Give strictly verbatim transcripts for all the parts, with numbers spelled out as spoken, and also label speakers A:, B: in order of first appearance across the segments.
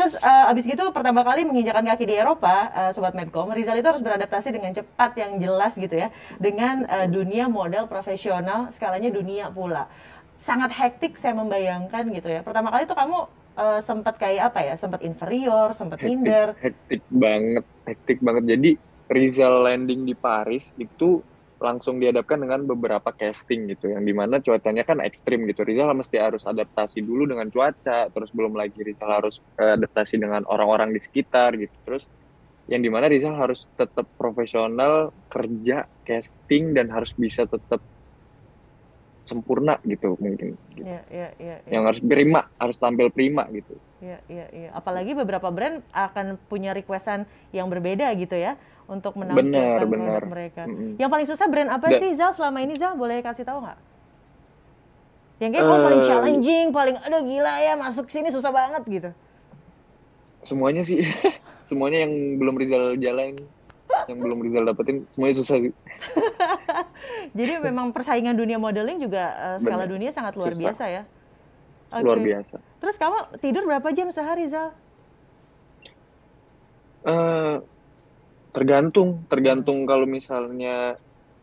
A: terus uh, abis gitu pertama kali menginjakan kaki di Eropa, uh, Sobat Medcom, Rizal itu harus beradaptasi dengan cepat yang jelas gitu ya, dengan uh, dunia model profesional, skalanya dunia pula. Sangat hektik saya membayangkan gitu ya. Pertama kali tuh kamu uh, sempat kayak apa ya, sempat inferior, sempat
B: hektik
A: minder.
B: hektik banget hektik banget jadi Rizal landing di Paris itu langsung dihadapkan dengan beberapa casting gitu yang dimana cuacanya kan ekstrim gitu. Rizal mesti harus adaptasi dulu dengan cuaca, terus belum lagi Rizal harus eh, adaptasi dengan orang-orang di sekitar gitu. Terus yang dimana Rizal harus tetap profesional kerja casting dan harus bisa tetap sempurna gitu mungkin gitu.
A: Iya, iya, iya, iya.
B: Yang harus prima, harus tampil prima gitu.
A: Iya, iya, iya. Apalagi beberapa brand akan punya requestan yang berbeda gitu ya untuk
B: Benar,
A: menampilkan
B: benar.
A: produk mereka.
B: Mm-mm.
A: Yang paling susah brand apa
B: Dan
A: sih, Zal, selama ini, Zal? Boleh kasih tahu nggak? Yang kayak kamu paling
B: eh
A: challenging, paling aduh gila ya masuk sini susah banget gitu.
B: semuanya sih, semuanya yang belum Rizal jalan, yang belum Rizal dapetin, semuanya susah sih.
A: Jadi memang persaingan dunia modeling juga uh, skala
B: Benar,
A: dunia sangat luar
B: susah,
A: biasa ya. Oke.
B: luar
A: Okay.
B: biasa.
A: Terus kamu tidur berapa jam sehari, Zal?
B: Eh tergantung, tergantung kalau misalnya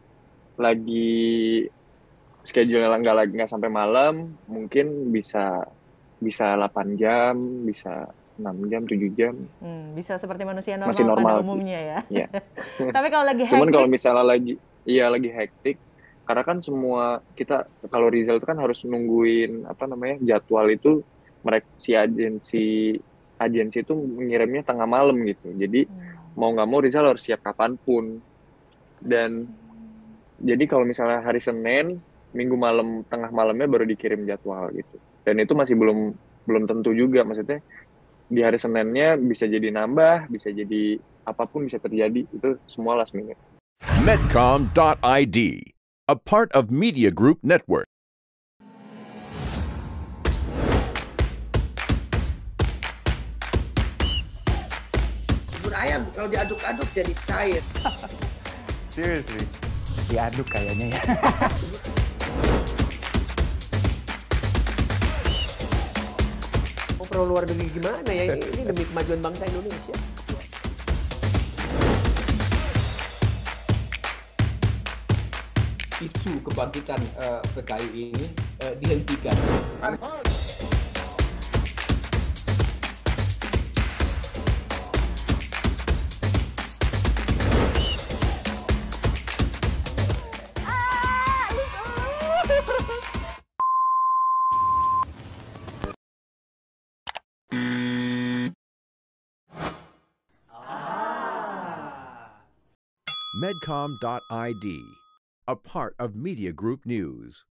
B: lagi schedule nggak lagi nggak sampai malam, mungkin bisa bisa delapan jam, bisa enam jam, tujuh jam,
A: Hmm, bisa seperti manusia
B: masih
A: normal pada
B: normal sih.
A: umumnya ya.
B: Ya.
A: Tapi kalau lagi
B: Cuman kalau
A: hektik,
B: misalnya lagi, iya lagi hektik, karena kan semua kita kalau Rizal itu kan harus nungguin apa namanya jadwal itu mereka si agensi agensi itu mengirimnya tengah malam gitu. Jadi mau nggak mau Rizal harus siap kapanpun. Dan jadi kalau misalnya hari Senin, Minggu malam tengah malamnya baru dikirim jadwal gitu. Dan itu masih belum belum tentu juga, maksudnya di hari Seninnya bisa jadi nambah, bisa jadi apapun bisa terjadi, itu semua last minute.
C: Medcom dot I D, a part of Media Group Network.
D: Bubur ayam kalau diaduk-aduk jadi cair.
E: Seriously, diaduk kayaknya ya.
D: Mau pro luar negeri gimana ya? Ini, ini demi kemajuan bangsa Indonesia.
F: Isu kebangkitan uh, P K I ini uh, dihentikan.
C: Medcom dot I D, a part of Media Group News.